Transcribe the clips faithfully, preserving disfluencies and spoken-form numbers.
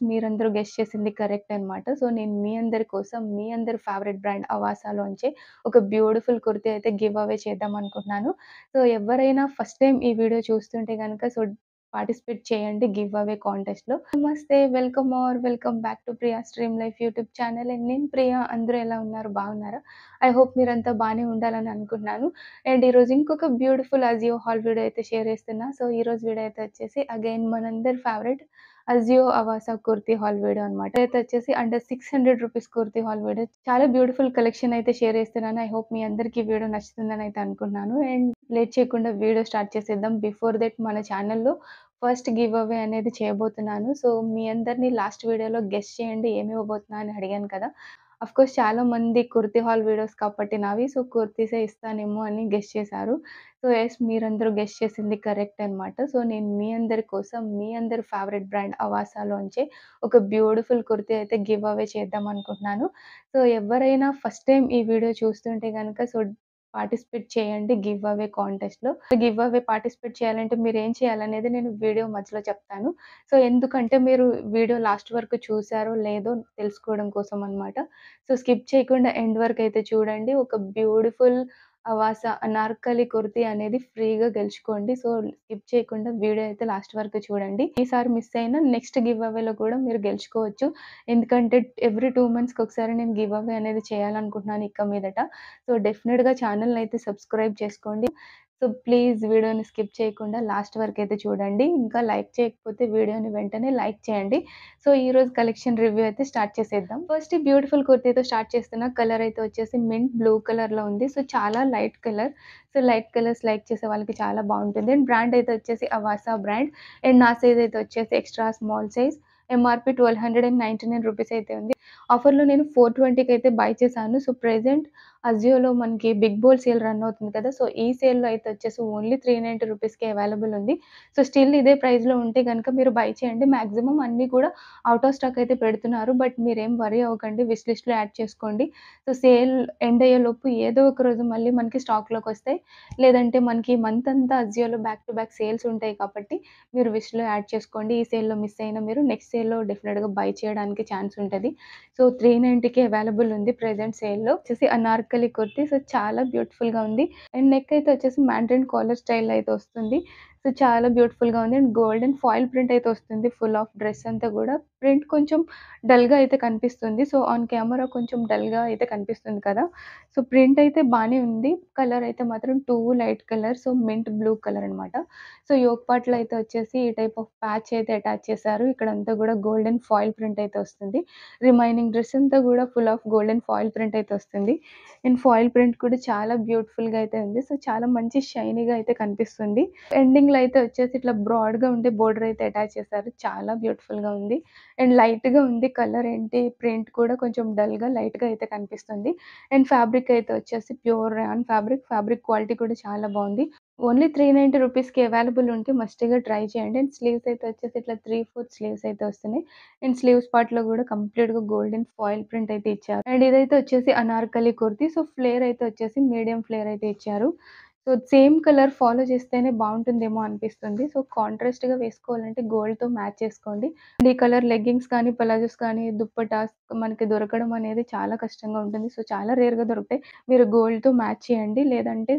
మీరందరూ గెస్ చేసింది కరెక్ట్ అనమాట. సో, నేను మీ అందరి కోసం, మీ అందరి ఫేవరెట్ బ్రాండ్ అవాసాలోంచి ఒక బ్యూటిఫుల్ కుర్తీ అయితే గివ్ అవే చేద్దాం అనుకుంటున్నాను. సో, ఎవరైనా ఫస్ట్ టైమ్ ఈ వీడియో చూస్తుంటే గనక సో, పార్టిసిపేట్ చేయండి గివ్ అవే కాంటెస్ట్‌లో. నమస్తే, welcome or welcome back to Priya stream life YouTube channel. And నేను ప్రియా. అందరూ ఎలా ఉన్నారు? బాగున్నారా? ఐ హోప్ మీరంతా బానే ఉండాలని అనుకుంటున్నాను. అండ్ ఈరోజు ఇంకొక బ్యూటిఫుల్ అజియో హాల్ వీడియో అయితే షేర్ చేస్తున్నా. సో, ఈరోజు వీడియో అయితే వచ్చేసి అగైన్ మనందరి favourite Ajio Avaasa kurti haul video అనమాట. అయితే వచ్చేసి అండర్ రూ. ఆరు వందల రూపీస్ కుర్తీ హాల్ వీడియో. చాలా బ్యూటిఫుల్ కలెక్షన్ అయితే షేర్ చేస్తున్నాను. ఐ హోప్ మీ అందరికీ వీడియో నచ్చుతుందని అయితే అనుకుంటున్నాను. అండ్ లేట్ చేయకుండా వీడియో స్టార్ట్ చేసేద్దాం. బిఫోర్ దట్ మన ఛానల్‌లో ఫస్ట్ గివ్ అవే అనేది చేయబోతున్నాను. సో, మీ అందరిని లాస్ట్ వీడియోలో గెస్ చేయండి ఏమి ఇవ్వబోతున్నా అని అడిగాను కదా! ఆఫ్‌కోర్స్ చాలా మంది కుర్తీ హాల్ వీడియోస్ కాబట్టి నావి. సో, కుర్తీసే ఇస్తానేమో అని గెస్ చేశారు. సో, యెస్, మీరందరూ గెస్ చేసింది కరెక్ట్ అనమాట. సో, నేను మీ అందరి కోసం, మీ అందరి ఫేవరెట్ బ్రాండ్ అవాసాలోంచి ఒక బ్యూటిఫుల్ కుర్తీ అయితే గివ్ అవే చేద్దాం అనుకుంటున్నాను. సో, ఎవరైనా ఫస్ట్ టైమ్ ఈ వీడియో చూస్తుంటే గనక సో, పార్టిసిపేట్ చేయండి గివ్ అవే కాంటెస్ట్‌లో. గివ్ అవే పార్టిసిపేట్ చేయాలంటే మీరేం చేయాలనేది నేను వీడియో మధ్యలో చెప్తాను. సో, ఎందుకంటే మీరు వీడియో లాస్ట్ వరకు చూసారో లేదో తెలుసుకోవడం కోసం అనమాట. సో, స్కిప్ చేయకుండా ఎండ్ వరకైతే చూడండి. ఒక బ్యూటిఫుల్ అవాసా అనార్కలి కుర్తీ అనేది ఫ్రీగా గెలుచుకోండి. సో, స్కిప్ చేయకుండా వీడియో అయితే లాస్ట్ వరకు చూడండి. ఈసారి మిస్ అయినా నెక్స్ట్ గివ్ అవేలో కూడా మీరు గెలుచుకోవచ్చు. ఎందుకంటే ఎవ్రీ రెండు మంత్స్‌కి ఒకసారి నేను గివ్ అవే అనేది చేయాలనుకుంటున్నాను ఇక మీదట. సో, డెఫినిట్‌గా ఛానెల్‌ని అయితే సబ్స్క్రైబ్ చేసుకోండి. సో, ప్లీజ్ వీడియోని స్కిప్ చేయకుండా లాస్ట్ వరకైతే చూడండి. ఇంకా లైక్ చేయకపోతే వీడియోని వెంటనే లైక్ చేయండి. సో, ఈరోజు కలెక్షన్ రివ్యూ అయితే స్టార్ట్ చేసేద్దాం. ఫస్ట్ ఈ బ్యూటిఫుల్ కుర్తీతో స్టార్ట్ చేస్తున్నా. కలర్ అయితే వచ్చేసి మింట్ బ్లూ కలర్‌లో ఉంది. సో, చాలా light colour. So, light colours like చేసే వాళ్ళకి చాలా బావుంటుంది. అండ్ బ్రాండ్ అయితే వచ్చేసి అవాసా బ్రాండ్. అండ్ నా సైజ్ అయితే వచ్చేసి ఎక్స్ట్రా స్మాల్ సైజ్. ఎంఆర్‌పీ పన్నెండు వందల తొంభై తొమ్మిది రూపీస్ అయితే ఉంది. ఆఫర్‌లో నేను నాలుగు వందల ఇరవైకి అయితే బై చేశాను. సో, ప్రెజెంట్ అజియోలో మనకి బిగ్ బోల్ సేల్ రన్ అవుతుంది కదా! సో, ఈ సేల్‌లో అయితే వచ్చేసి ఓన్లీ మూడు వందల తొంభై రూపీస్‌కే అవైలబుల్ ఉంది. సో, స్టిల్ ఇదే ప్రైస్‌లో ఉంటే గనుక మీరు బై చేయండి. మాక్సిమం అన్నీ కూడా ఔట్ ఆఫ్ స్టాక్ అయితే పెడుతున్నారు. బట్ మీరేం వర్రీ అవ్వకండి. విష్ లిస్ట్‌లో యాడ్ చేసుకోండి. సో, సేల్ ఎండ్ అయ్యేలోపు ఏదో ఒక రోజు మళ్ళీ మనకి స్టాక్‌లోకొస్తాయి. లేదంటే మనకి ఈ మంత్ అంతా అజియోలో బ్యాక్ టు బ్యాక్ సేల్స్ ఉంటాయి కాబట్టి మీరు విష్‌లో యాడ్ చేసుకోండి. ఈ సేల్‌లో మిస్ అయినా మీరు నెక్స్ట్ సేల్‌లో డెఫినిట్‌గా బై చేయడానికి ఛాన్స్ ఉంటది. సో, మూడు వందల తొంభైకి అవైలబుల్ ఉంది ప్రెజెంట్ సేల్‌లో. వచ్చేసి అనార్కలి కుర్తీ. సో, చాలా బ్యూటిఫుల్‌గా ఉంది. అండ్ నెక్ అయితే వచ్చేసి మ్యాండ్రిన్ కాలర్ స్టైల్‌లో అయితే వస్తుంది. సో, చాలా బ్యూటిఫుల్‌గా ఉంది. అండ్ గోల్డెన్ ఫాయిల్ ప్రింట్ అయితే వస్తుంది. ఫుల్ ఆఫ్ డ్రెస్ అంతా కూడా. ప్రింట్ కొంచెం డల్‌గా అయితే కనిపిస్తుంది. సో, ఆన్ కెమెరా కొంచెం డల్‌గా అయితే కనిపిస్తుంది కదా! సో, ప్రింట్ అయితే బానే ఉంది. కలర్ అయితే మాత్రం too light colour. So, mint blue colour అనమాట. సో, యోక్ పార్ట్‌లో అయితే వచ్చేసి ఈ టైప్ ఆఫ్ ప్యాచ్ అయితే అటాచ్ చేశారు. ఇక్కడంతా కూడా గోల్డెన్ ఫాయిల్ ప్రింట్ అయితే వస్తుంది. రిమైనింగ్ డ్రెస్ అంతా కూడా full of golden foil print అయితే వస్తుంది. అండ్ ఫాయిల్ ప్రింట్ కూడా చాలా బ్యూటిఫుల్‌గా అయితే ఉంది. సో, చాలా మంచి షైనీగా అయితే కనిపిస్తుంది. ఎండింగ్‌లో అయితే వచ్చేసి ఇట్లా బ్రాడ్‌గా ఉండే బోర్డర్ అయితే అటాచ్ చేశారు. చాలా బ్యూటిఫుల్‌గా ఉంది. అండ్ లైట్‌గా ఉంది కలర్ ఏంటి ప్రింట్ కూడా కొంచెం డల్‌గా లైట్‌గా అయితే కనిపిస్తుంది. అండ్ ఫ్యాబ్రిక్ అయితే వచ్చేసి pure rayon fabric. Fabric quality కూడా చాలా బావుంది. ఓన్లీ మూడు వందల తొంభై రూపీస్‌కి అవైలబుల్ ఉంటే మస్ట్‌గా ట్రై చేయండి. అండ్ స్లీవ్స్ అయితే వచ్చేసి ఇట్లా మూడు నాలుగు స్లీవ్స్ అయితే వస్తున్నాయి. అండ్ స్లీవ్స్ పార్ట్‌లో కూడా కంప్లీట్‌గా గోల్డెన్ ఫాయిల్ ప్రింట్ అయితే ఇచ్చారు. అండ్ ఇదైతే వచ్చేసి అనార్కలి కుర్తీ. సో, ఫ్లేర్ అయితే వచ్చేసి మీడియం ఫ్లేర్ అయితే ఇచ్చారు. సో, సేమ్ కలర్ ఫాలో చేస్తేనే బావుంటుందేమో అనిపిస్తుంది. సో, కాంట్రాస్ట్‌గా వేసుకోవాలంటే గోల్డ్‌తో మ్యాచ్ చేసుకోండి. అండ్ ఈ కలర్ లెగ్గింగ్స్ కానీ, పలాజోస్ కానీ, దుప్పటాస్ మనకి దొరకడం అనేది చాలా కష్టంగా ఉంటుంది. సో, చాలా రేర్‌గా దొరుకుతాయి. మీరు గోల్డ్‌తో మ్యాచ్ చేయండి. లేదంటే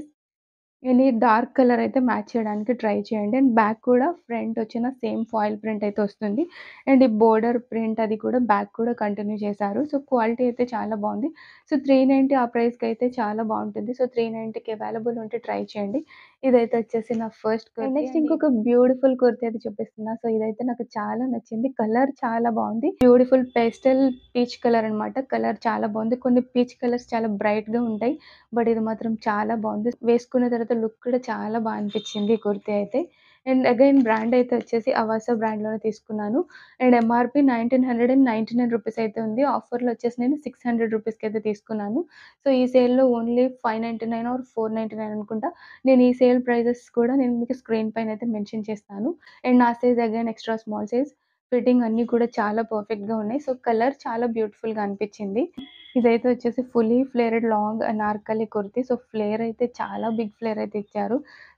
ఎనీ డార్క్ కలర్ అయితే మ్యాచ్ చేయడానికి ట్రై చేయండి. అండ్ బ్యాక్ కూడా ఫ్రంట్ వచ్చిన సేమ్ ఫాయిల్ ప్రింట్ అయితే వస్తుంది. అండ్ ఈ బోర్డర్ ప్రింట్ అది కూడా బ్యాక్ కూడా కంటిన్యూ చేశారు. సో, క్వాలిటీ అయితే చాలా బావుంది. సో, మూడు వందల తొంభై ఆ ప్రైస్‌కి అయితే చాలా బావుంటుంది. సో, మూడు వందల తొంభైకి అవైలబుల్ ఉంటే ట్రై చేయండి. ఇదైతే వచ్చేసి నా ఫస్ట్ కుర్తీ. నెక్స్ట్ ఇంకొక బ్యూటిఫుల్ కుర్తీ అయితే చూపిస్తున్నా. సో, ఇదైతే నాకు చాలా నచ్చింది. కలర్ చాలా బావుంది. బ్యూటిఫుల్ పేస్టల్ పీచ్ కలర్ అనమాట. కలర్ చాలా బావుంది. కొన్ని పీచ్ కలర్స్ చాలా బ్రైట్‌గా ఉంటాయి. బట్ ఇది మాత్రం చాలా బావుంది. వేసుకున్న తర్వాత లుక్ కూడా చాలా బా అనిపిచ్చింది ఈ కుర్తీ అయితే. అండ్ అగైన్ బ్రాండ్ అయితే వచ్చేసి అవాసా బ్రాండ్‌లోనే తీసుకున్నాను. అండ్ ఎంఆర్‌పీ వెయ్యి తొమ్మిది వందల తొంభై తొమ్మిది రూపీస్ అయితే ఉంది. ఆఫర్‌లో వచ్చేసి నేను ఆరు వందల రూపీస్‌కి అయితే తీసుకున్నాను. సో, ఈ సేల్‌లో ఓన్లీ ఐదు వందల తొంభై తొమ్మిది ఆర్ నాలుగు వందల తొంభై తొమ్మిది అనుకుంటా. నేను ఈ సేల్ ప్రైజెస్ కూడా నేను మీకు స్క్రీన్ పైన అయితే మెన్షన్ చేస్తాను. అండ్ నా size again extra small size. Fitting అన్నీ కూడా చాలా పర్ఫెక్ట్‌గా ఉన్నాయి. సో, కలర్ చాలా బ్యూటిఫుల్‌గా అనిపిచ్చింది. ఇదైతే వచ్చేసి fully flared long anarkali kurti. So, flare అయితే చాలా బిగ్ ఫ్లేర్ అయితే ఇచ్చారు.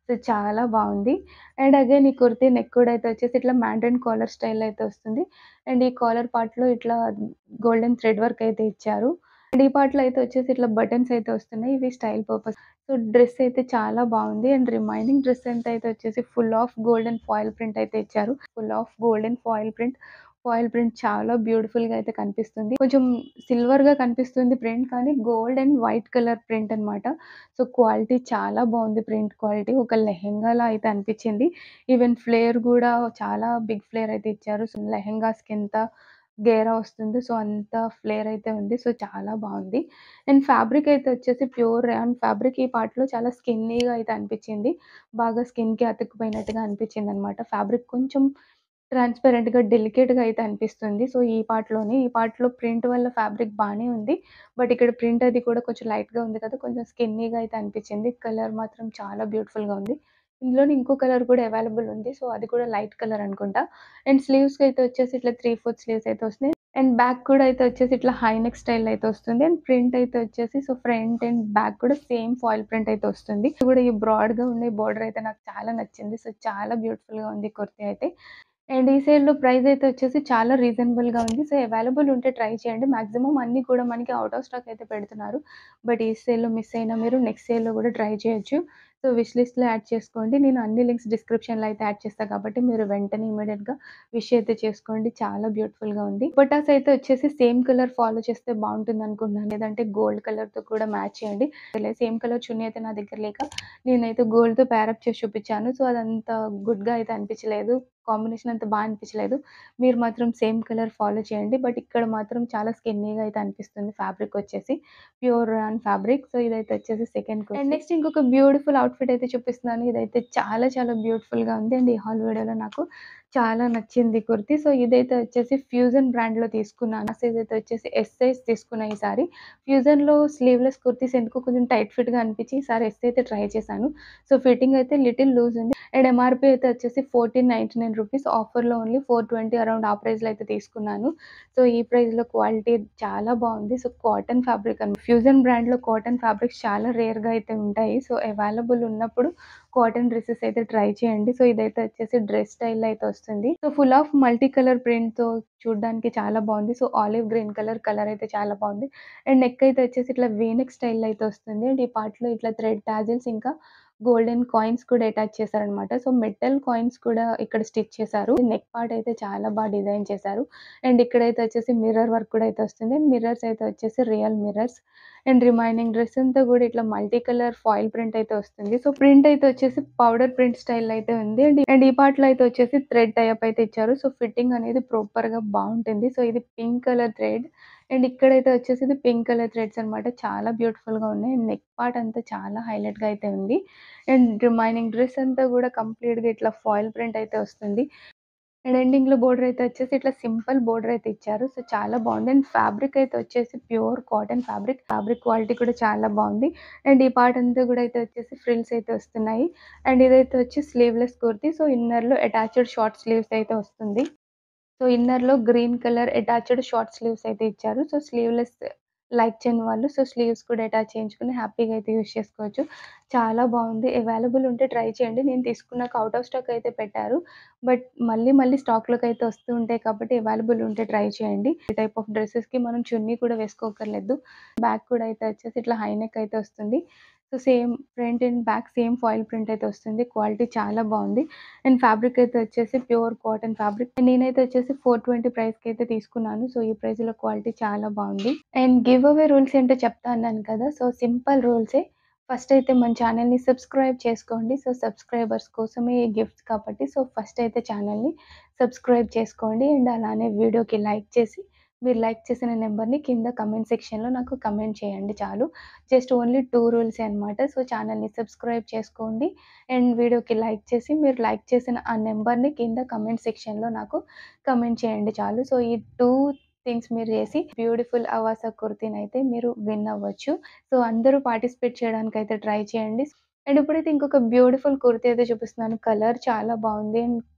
సో, చాలా బావుంది. అండ్ అగైన్ ఈ కుర్తీ నెక్ కూడా అయితే వచ్చేసి ఇట్లా మ్యాండరిన్ కాలర్ స్టైల్‌లో అయితే వస్తుంది. అండ్ ఈ కాలర్ పార్ట్‌లో ఇట్లా గోల్డెన్ థ్రెడ్ వర్క్ అయితే ఇచ్చారు. అండ్ ఈ పార్ట్‌లో అయితే వచ్చేసి ఇట్లా బటన్స్ అయితే వస్తున్నాయి. ఇవి స్టైల్ పర్పస్. సో, డ్రెస్ అయితే చాలా బావుంది. అండ్ రిమైనింగ్ డ్రెస్ అంతా అయితే వచ్చేసి full of golden foil print అయితే ఇచ్చారు. Full of golden foil print. Foil print చాలా బ్యూటిఫుల్‌గా అయితే కనిపిస్తుంది. కొంచెం సిల్వర్‌గా కనిపిస్తుంది ప్రింట్ కానీ gold and white colour print అన్నమాట. సో, క్వాలిటీ చాలా బావుంది ప్రింట్ క్వాలిటీ. ఒక లెహెంగాలా అయితే అనిపిచ్చింది. ఈవెన్ ఫ్లేర్ గూడా చాలా బిగ్ ఫ్లేర్ అయితే ఇచ్చారు. సో, లెహెంగాస్‌కెంత గేరా వస్తుందో సో, అంత ఫ్లేర్ అయితే ఉంది. సో, చాలా బావుంది. అండ్ ఫ్యాబ్రిక్ అయితే వచ్చేసి ప్యూర్ రేయాన్ ఫ్యాబ్రిక్. ఈ పార్ట్‌లో చాలా స్కిన్నీగా అయితే అనిపిచ్చింది. బాగా స్కిన్‌కి అతుక్కుపోయినట్టుగా అనిపిచ్చిందనమాట. ఫ్యాబ్రిక్ కొంచెం ట్రాన్స్‌పరెంట్‌గా, డెలికేట్‌గా అయితే అనిపిస్తుంది. సో, ఈ పార్ట్‌లోనే. ఈ పార్ట్‌లో ప్రింట్ వల్ల ఫ్యాబ్రిక్ బానే ఉంది. బట్ ఇక్కడ ప్రింట్ అది కూడా కొంచెం లైట్‌గా ఉంది కదా! కొంచెం స్కిన్నీగా అయితే అనిపిచ్చింది. కలర్ మాత్రం చాలా బ్యూటిఫుల్‌గా ఉంది. ఇందులోనే ఇంకో కలర్ కూడా అవైలబుల్ ఉంది. సో, అది కూడా లైట్ కలర్ అనుకుంటా. అండ్ స్లీవ్స్‌కైతే వచ్చేసి ఇట్లా మూడు నాలుగు స్లీవ్స్ అయితే వస్తున్నాయి. అండ్ బ్యాక్ కూడా అయితే వచ్చేసి ఇట్లా హై నెక్ స్టైల్‌లో అయితే వస్తుంది. అండ్ ప్రింట్ అయితే వచ్చేసి సో, ఫ్రంట్ అండ్ బ్యాక్ కూడా సేమ్ ఫాయిల్ ప్రింట్ అయితే వస్తుంది. ఇది కూడా ఈ బ్రాడ్‌గా ఉండే బోర్డర్ అయితే నాకు చాలా నచ్చింది. సో, చాలా బ్యూటిఫుల్‌గా ఉంది కుర్తీ అయితే. అండ్ ఈ సేల్‌లో ప్రైస్ అయితే వచ్చేసి చాలా రీజనబుల్‌గా ఉంది. సో, అవైలబుల్ ఉంటే ట్రై చేయండి. మాక్సిమం అన్నీ కూడా మనకి ఔట్ ఆఫ్ స్టాక్ అయితే పెడుతున్నారు. బట్ ఈ సేల్‌లో మిస్ అయినా మీరు నెక్స్ట్ సేల్‌లో కూడా ట్రై చేయొచ్చు. సో, విష్ లిస్ట్‌లో యాడ్ చేసుకోండి. నేను అన్ని లింక్స్ డిస్క్రిప్షన్‌లో అయితే యాడ్ చేస్తా కాబట్టి మీరు వెంటనే ఇమ్మీడియేట్‌గా విష్ అయితే చేసుకోండి. చాలా బ్యూటిఫుల్‌గా ఉంది. దుపట్టాస్ అయితే వచ్చేసి సేమ్ కలర్ ఫాలో చేస్తే బావుంటుందనుకుంటున్నాను. లేదంటే గోల్డ్ కలర్‌తో కూడా మ్యాచ్ చేయండి. సేమ్ కలర్ చున్నీ అయితే నా దగ్గర లేక నేనైతే గోల్డ్‌తో పేరప్ చేసి చూపిచ్చాను. సో, అదంత గుడ్‌గా అయితే అనిపించలేదు. కాంబినేషన్ అంత బా అనిపించలేదు. మీరు మాత్రం సేమ్ కలర్ ఫాలో చేయండి. బట్ ఇక్కడ మాత్రం చాలా స్కిన్నీగా అయితే అనిపిస్తుంది ఫ్యాబ్రిక్ వచ్చేసి. Pure rayon fabric. సో, ఇదైతే వచ్చేసి సెకండ్ కుర్తీ. అండ్ నెక్స్ట్ ఇంకొక బ్యూటిఫుల్ అవుట్‌ఫిట్ అయితే చూపిస్తున్నాను. ఇదైతే చాలా చాలా బ్యూటిఫుల్‌గా ఉంది. అండ్ ఈ హాల్ వీడియోలో నాకు చాలా నచ్చింది కుర్తీ. సో, ఇదైతే వచ్చేసి ఫ్యూజన్ బ్రాండ్‌లో తీసుకున్నాను. సైజ్ అయితే వచ్చేసి ఎస్ సైజ్ తీసుకున్నా ఈసారి. ఫ్యూజన్‌లో స్లీవ్‌లెస్ కుర్తీస్ ఎందుకో కొంచెం టైట్ ఫిట్‌గా అనిపించి ఈసారి ఎస్ అయితే ట్రై చేశాను. సో, ఫిట్టింగ్ అయితే లిటిల్ లూజ్ ఉంది. అండ్ ఎంఆర్‌పీ అయితే వచ్చేసి వెయ్యి నానూట తొంభై తొమ్మిది రూపీస్ ఆఫర్‌లో ఓన్లీ నాలుగు ఇరవై అరౌండ్ ఆ ప్రైస్‌లో అయితే తీసుకున్నాను. సో, ఈ ప్రైస్‌లో క్వాలిటీ చాలా బావుంది. సో, కాటన్ ఫ్యాబ్రిక్ అన్ ఫ్యూజన్ బ్రాండ్‌లో కాటన్ ఫ్యాబ్రిక్స్ చాలా రేర్‌గా అయితే ఉంటాయి. సో, అవైలబుల్ ఉన్నప్పుడు కాటన్ డ్రెసెస్ అయితే ట్రై చేయండి. సో, ఇదైతే వచ్చేసి డ్రెస్ స్టైల్‌లో అయితే వస్తుంది. So, full of multi colour ప్రింట్‌తో చూడ్డానికి చాలా బావుంది. So, olive green colour, colour అయితే చాలా బావుంది. అండ్ నెక్ అయితే వచ్చేసి ఇట్లా వీ నెక్ స్టైల్‌లో అయితే వస్తుంది. అండ్ ఈ పార్ట్‌లో ఇట్లా థ్రెడ్ టాజిల్స్ ఇంకా గోల్డెన్ కాయిన్స్ కూడా అటాచ్ చేశారనమాట. సో, మెటల్ కాయిన్స్ కూడా ఇక్కడ స్టిచ్ చేశారు. నెక్ పార్ట్ అయితే చాలా బా డిజైన్ చేశారు. అండ్ ఇక్కడైతే వచ్చేసి మిర్రర్ వర్క్ కూడా అయితే వస్తుంది. అండ్ మిర్రర్స్ అయితే వచ్చేసి real mirrors. And remaining dress అంతా కూడా ఇట్లా మల్టీ కలర్ ఫాయిల్ ప్రింట్ అయితే వస్తుంది. సో, ప్రింట్ అయితే వచ్చేసి పౌడర్ ప్రింట్ స్టైల్‌లో అయితే ఉంది. అండ్ అండ్ ఈ పార్ట్‌లో అయితే వచ్చేసి థ్రెడ్ టై అప్ అయితే ఇచ్చారు. సో, ఫిట్టింగ్ అనేది ప్రాపర్‌గా బావుంటుంది. సో, ఇది పింక్ కలర్ థ్రెడ్. అండ్ ఇక్కడైతే వచ్చేసి ఇది పింక్ కలర్ థ్రెడ్స్ అనమాట. చాలా బ్యూటిఫుల్‌గా ఉన్నాయి. అండ్ నెక్ పార్ట్ అంతా చాలా హైలైట్‌గా అయితే ఉంది. అండ్ రిమైనింగ్ డ్రెస్ అంతా గూడా కంప్లీట్‌గా ఇట్లా ఫాయిల్ ప్రింట్ అయితే వస్తుంది. అండ్ ఎండింగ్‌లో బోర్డర్ అయితే వచ్చేసి ఇట్లా సింపుల్ బోర్డర్ అయితే ఇచ్చారు. సో, చాలా బావుంది. అండ్ ఫ్యాబ్రిక్ అయితే వచ్చేసి pure cotton fabric. Fabric quality కూడా చాలా బావుంది. అండ్ ఈ పార్ట్ అంతా గూడా అయితే వచ్చేసి ఫ్రిల్స్ అయితే వస్తున్నాయి. అండ్ ఇదైతే వచ్చి స్లీవ్‌లెస్ కుర్తీ. సో, ఇన్నర్‌లో అటాచ్డ్ షార్ట్ స్లీవ్స్ అయితే వస్తుంది. సో, ఇన్నర్‌లో green colour attached short sleeves అయితే ఇచ్చారు. సో, స్లీవ్‌లెస్ లైక్ చేయని వాళ్ళు సో, స్లీవ్స్ కూడా అటాచ్ చేయించుకొని హ్యాపీగా అయితే యూజ్ చేసుకోవచ్చు. చాలా బావుంది. అవైలబుల్ ఉంటే ట్రై చేయండి. నేను తీసుకున్నాక ఔట్ ఆఫ్ స్టాక్ అయితే పెట్టారు. బట్ మళ్ళీ మళ్ళీ స్టాక్‌లోకి అయితే వస్తూ ఉంటాయి కాబట్టి అవైలబుల్ ఉంటే ట్రై చేయండి. ఈ టైప్ ఆఫ్ డ్రెసెస్‌కి మనం చున్నీ కూడా వేసుకోక్కర్లేదు. బ్యాక్ కూడా అయితే వచ్చేసి ఇట్లా హై నెక్ అయితే వస్తుంది. So, same front and back same foil print అయితే వస్తుంది. క్వాలిటీ చాలా బావుంది. అండ్ ఫ్యాబ్రిక్ అయితే వచ్చేసి ప్యూర్ కాటన్ ఫ్యాబ్రిక్. నేనైతే వచ్చేసి నాలుగు ఇరవై ప్రైస్‌కి అయితే తీసుకున్నాను. సో, ఈ ప్రైస్‌లో క్వాలిటీ చాలా బావుంది. అండ్ గివ్ అవే రూల్స్ ఏంటో చెప్తా అన్నాను కదా! సో, సింపుల్ రూల్సే. ఫస్ట్ అయితే మన ఛానెల్‌ని సబ్స్క్రైబ్ చేసుకోండి. సో, సబ్స్క్రైబర్స్ కోసమే ఈ గిఫ్ట్స్ కాబట్టి సో, ఫస్ట్ అయితే ఛానెల్‌ని సబ్స్క్రైబ్ చేసుకోండి. అండ్ అలానే వీడియోకి లైక్ చేసి మీరు లైక్ చేసిన నంబర్‌ని కింద కామెంట్ సెక్షన్‌లో నాకు కామెంట్ చేయండి చాలు. జస్ట్ ఓన్లీ రెండు రూల్సే అనమాట. సో, ఛానెల్‌ని సబ్స్క్రైబ్ చేసుకోండి. అండ్ వీడియోకి లైక్ చేసి మీరు లైక్ చేసిన ఆ నంబర్‌ని కింద కామెంట్ సెక్షన్‌లో నాకు కామెంట్ చేయండి చాలు. సో, ఈ రెండు థింగ్స్ మీరు చేసి బ్యూటిఫుల్ అవాసా కుర్తీనైతే మీరు విన్ అవ్వచ్చు. సో, అందరూ పార్టిసిపేట్ చేయడానికైతే ట్రై చేయండి. అండ్ ఇప్పుడైతే ఇంకొక బ్యూటిఫుల్ కుర్తీ అయితే చూపిస్తున్నాను. కలర్ చాలా బావుంది. అండ్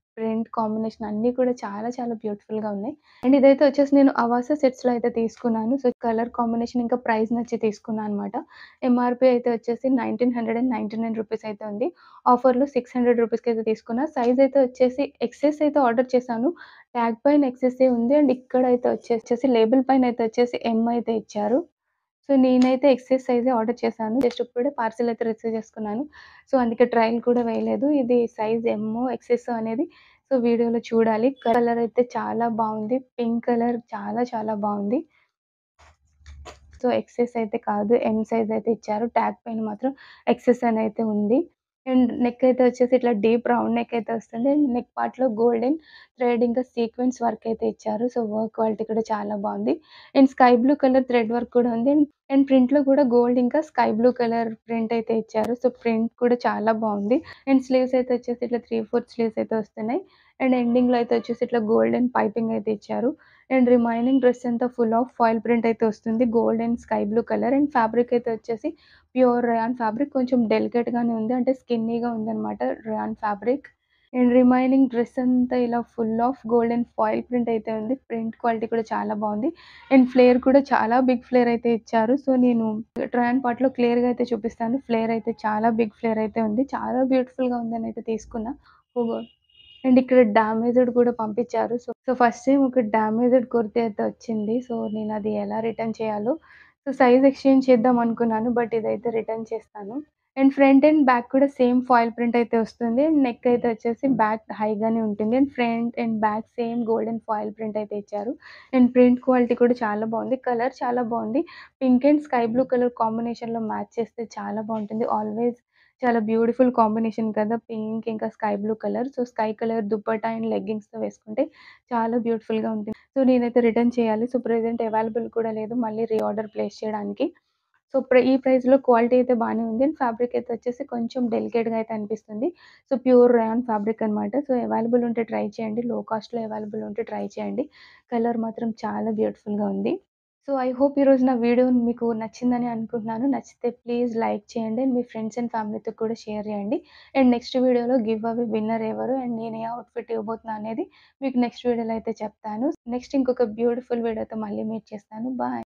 ప్రింట్ కాంబినేషన్ అన్నీ కూడా చాలా చాలా బ్యూటిఫుల్‌గా ఉన్నాయి. అండ్ ఇదైతే వచ్చేసి నేను అవాసా సెట్స్‌లో అయితే తీసుకున్నాను. సో, కలర్ కాంబినేషన్ ఇంకా ప్రైస్ నచ్చి తీసుకున్నా అనమాట. ఎంఆర్‌పీ అయితే వచ్చేసి వెయ్యి తొమ్మిది వందల తొంభై తొమ్మిది రూపీస్ అయితే ఉంది. ఆఫర్‌లో ఆరు వందల రూపీస్‌కి అయితే తీసుకున్నా. సైజ్ అయితే వచ్చేసి ఎక్స్‌ఎస్ అయితే ఆర్డర్ చేశాను. ట్యాగ్ పైన ఎక్స్‌ఎస్సే ఉంది. అండ్ ఇక్కడైతే వచ్చేసేసి లేబుల్ పైన అయితే వచ్చేసి ఎమ్ అయితే ఇచ్చారు. సో, నేనైతే ఎక్సెస్ సైజే ఆర్డర్ చేశాను. జస్ట్ ఇప్పుడే పార్సెల్ అయితే రిసీవ్ చేసుకున్నాను. సో, అందుకే ట్రయల్ కూడా వేయలేదు. ఇది సైజ్ ఎమ్మో, ఎక్సెసో అనేది సో, వీడియోలో చూడాలి. కలర్ అయితే చాలా బావుంది. పింక్ కలర్ చాలా చాలా బావుంది. సో, ఎక్సెస్ అయితే కాదు. ఎమ్ సైజ్ అయితే ఇచ్చారు. ట్యాగ్ పైన మాత్రం ఎక్సెస్ అని అయితే ఉంది. అండ్ నెక్ అయితే వచ్చేసి ఇట్లా డీప్ రౌండ్ నెక్ అయితే వస్తుంది. అండ్ నెక్ పార్ట్‌లో గోల్డెన్ థ్రెడ్ ఇంకా సీక్వెన్స్ వర్క్ అయితే ఇచ్చారు. సో, వర్క్ క్వాలిటీ కూడా చాలా బావుంది. And sky blue colour thread work కూడా ఉంది. అండ్ అండ్ ప్రింట్‌లో కూడా గోల్డ్ ఇంకా స్కై బ్లూ కలర్ ప్రింట్ అయితే ఇచ్చారు. సో, ప్రింట్ కూడా చాలా బావుంది. అండ్ స్లీవ్స్ అయితే వచ్చేసి ఇట్లా మూడు ఫోర్త్ స్లీవ్స్ అయితే వస్తున్నాయి. అండ్ ఎండింగ్‌లో అయితే వచ్చేసి ఇట్లా గోల్డెన్ పైపింగ్ అయితే ఇచ్చారు. అండ్ రిమైనింగ్ డ్రెస్ అంతా ఫుల్ ఆఫ్ ఫాయిల్ ప్రింట్ అయితే వస్తుంది. Gold and sky blue colour and fabric అయితే వచ్చేసి ప్యూర్ రేయాన్ ఫ్యాబ్రిక్ కొంచెం డెలికేట్‌గానే ఉంది. అంటే స్కిన్నీగా ఉందనమాట rayon fabric. And remaining dress అంతా ఇలా full of gold and foil print అయితే ఉంది. ప్రింట్ క్వాలిటీ కూడా చాలా బావుంది. అండ్ ఫ్లేర్ కూడా చాలా బిగ్ ఫ్లేర్ అయితే ఇచ్చారు. సో, నేను ట్రయాన్ పార్ట్‌లో క్లియర్‌గా అయితే చూపిస్తాను. ఫ్లేర్ అయితే చాలా బిగ్ ఫ్లేర్ అయితే ఉంది. చాలా బ్యూటిఫుల్‌గా ఉందనైతే తీసుకున్నా. ఓహో! అండ్ ఇక్కడ డ్యామేజ్డ్ కూడా పంపించారు. సో, సో, ఫస్ట్ టైమ్ ఒక డ్యామేజ్డ్ కుర్తీ అయితే వచ్చింది. సో, నేనది ఎలా రిటర్న్ చేయాలో సో, సైజ్ ఎక్స్‌చేంజ్ చేద్దాం అనుకున్నాను. బట్ ఇదైతే రిటర్న్ చేస్తాను. అండ్ ఫ్రంట్ అండ్ బ్యాక్ కూడా సేమ్ ఫాయిల్ ప్రింట్ అయితే వస్తుంది. అండ్ నెక్ అయితే వచ్చేసి బ్యాక్ హైగానే ఉంటుంది. And front and back same golden foil print అయితే ఇచ్చారు. అండ్ ప్రింట్ క్వాలిటీ కూడా చాలా బావుంది. కలర్ చాలా బావుంది. Pink and sky blue colour కాంబినేషన్‌లో మ్యాచ్ చేస్తే చాలా బావుంటుంది. ఆల్వేస్ చాలా బ్యూటిఫుల్ కాంబినేషన్ కదా! పింక్ ఇంకా sky blue colour. So, sky colour dupatta and లెగ్గింగ్స్‌తో వేసుకుంటే చాలా బ్యూటిఫుల్‌గా ఉంటుంది. సో, నేనైతే రిటర్న్ చేయాలి. సో, ప్రెజెంట్ అవైలబుల్ కూడా లేదు మళ్ళీ రీఆర్డర్ ప్లేస్ చేయడానికి. సో, ప్ర ఈ ప్రైస్‌లో క్వాలిటీ అయితే బానే ఉంది. అండ్ ఫ్యాబ్రిక్ అయితే వచ్చేసి కొంచెం డెలికేట్‌గా అయితే అనిపిస్తుంది. సో, ప్యూర్ రేయాన్ ఫ్యాబ్రిక్ అనమాట. సో, అవైలబుల్ ఉంటే ట్రై చేయండి. లో కాస్ట్‌లో అవైలబుల్ ఉంటే ట్రై చేయండి. కలర్ మాత్రం చాలా బ్యూటిఫుల్‌గా ఉంది. సో, ఐ హోప్ ఈరోజు నా వీడియో మీకు నచ్చిందని అనుకుంటున్నాను. నచ్చితే ప్లీజ్ లైక్ చేయండి. అండ్ మీ ఫ్రెండ్స్ అండ్ ఫ్యామిలీతో కూడా షేర్ చేయండి. అండ్ నెక్స్ట్ వీడియోలో గివ్ అవే విన్నర్ ఎవరు అండ్ నేను ఏ అవుట్‌ఫిట్ ఇవ్వబోతున్నా అనేది మీకు నెక్స్ట్ వీడియోలో అయితే చెప్తాను. నెక్స్ట్ ఇంకొక బ్యూటిఫుల్ వీడియోతో మళ్ళీ మీట్ చేస్తాను. బాయ్.